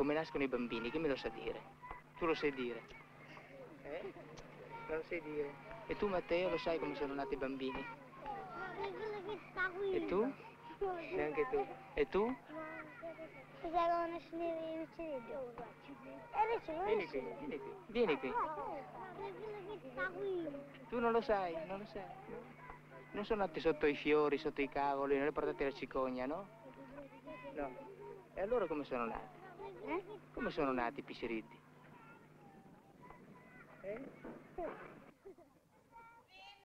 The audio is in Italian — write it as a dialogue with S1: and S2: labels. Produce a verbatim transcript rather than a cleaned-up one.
S1: come nascono i bambini, chi me lo sa dire? Tu lo sai dire? Eh? Non lo sai dire? E tu, Matteo, lo sai come sono nati i bambini? E tu? Neanche tu. E tu? Vieni qui, vieni qui, vieni qui. Tu non lo sai, non lo sai. Non sono nati sotto i fiori, sotto i cavoli, non li portate la cicogna, no? No. E allora come sono nati? Eh? Come sono nati i pisciriddi? Eh?